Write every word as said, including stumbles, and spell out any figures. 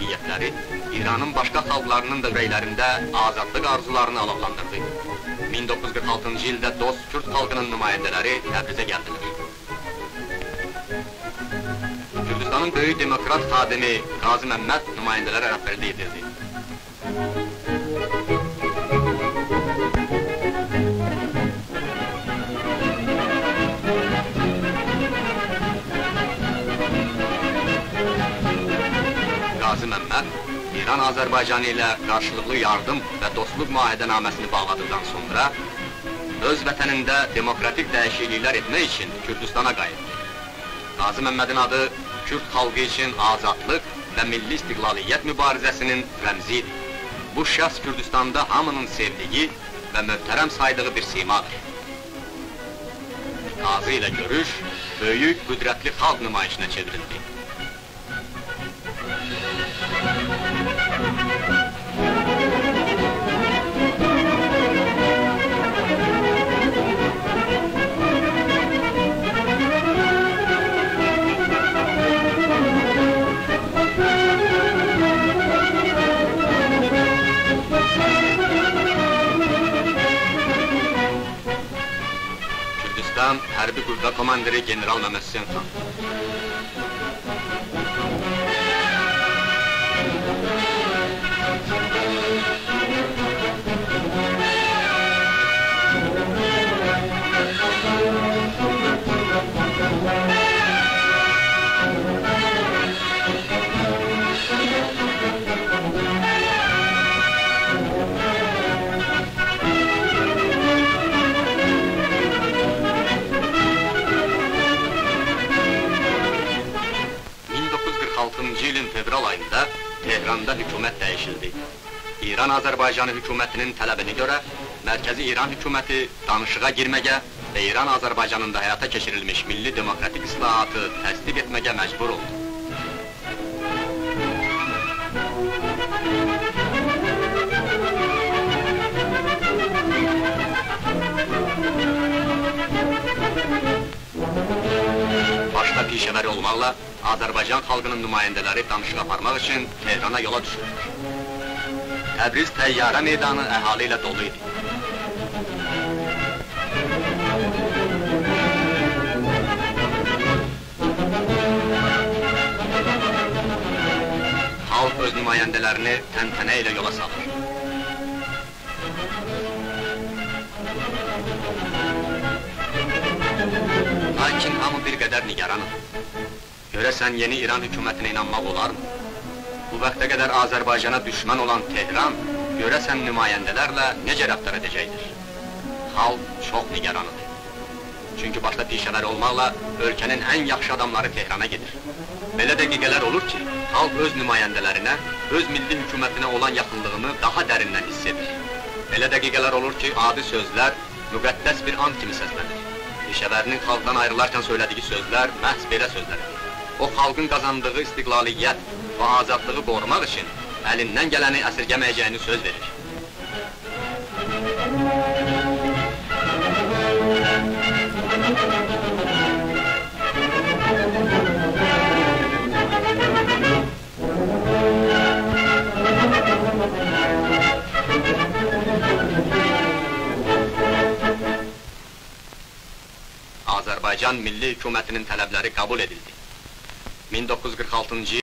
fəaliyyətləri İranın başqa xalqlarının da ürəklərində azadlıq arzularını alovlandırdı. min doqquz yüz qırx altıncı ildə dost Kürt xalqının nümayəndələri Təbrizə gəldilər. Kürdistanın böyük demokrat xadimi Qazi Məmməd nümayəndələrə rəhbərlik edirdi. Qazi Məmməd, İran Azərbaycanı ilə qarşılıqlı yardım və dostluq müahidənaməsini bağladıqdan sonra öz vətənində demokratik dəyişikliklər etmək üçün Kürdistana qayıtdı. Qazi Məmmədin adı Kürd xalqı üçün azadlıq və milli istiqlaliyyət mübarizəsinin rəmzi idi. Bu şəxs Kürdistanda hamının sevdiyi və möhtərəm saydığı bir simadır. Qazi ilə görüş, böyük, qüdrətli xalq nümayişinə çevrildi. Kürdistan Hərbi Qüvvə Komandiri General Məmməd Hüseyn xan. min doqquz yüz qırx altıncı ilin fevral ayında Tehranda hükümət dəyişildi. İran Azərbaycanı hükümətinin tələbini görə Mərkəzi İran hüküməti danışığa girməyə və İran Azərbaycanında həyata keçirilmiş milli demokratik islahatı təsdiq etməyə məcbur oldu. Başda pişəvər olmaqla Azərbaycan xalqının nümayəndələri danışıq aparmaq üçün Tehrana yola düşürlər. Təbriz təyyarə meydanı əhali ilə dolu idi. Xalq öz nümayəndələrini təntənə ilə yola salır. Lakin hamı bir qədər nigaranır. Görəsən yeni İran hükümətinə inanmaq olarmı? Bu vaxta qədər Azərbaycana düşmən olan Tehran, görəsən nümayəndələrlə necə rəftar edəcəkdir? Xalq çox nigaranıdır. Çünki başda pişəvər olmaqla ölkənin ən yaxşı adamları Tehrana gedir. Belə dəqiqələr olur ki, xalq öz nümayəndələrinə, öz milli hükümətinə olan yaxınlığını daha dərindən hiss edir. Belə dəqiqələr olur ki, adi sözlər müqəddəs bir and kimi səslənir. Pişəvərinin xalqdan ayrılarkən söylədiyi sözlər məhz belə sözləridir. O, xalqın qazandığı istiqlaliyyət və azadlığı qorumaq üçün əlindən gələni əsirgəməyəcəyini söz verir. Azərbaycan Milli Hükümətinin tələbləri qəbul edildi. min doqquz yüz qırx altıncı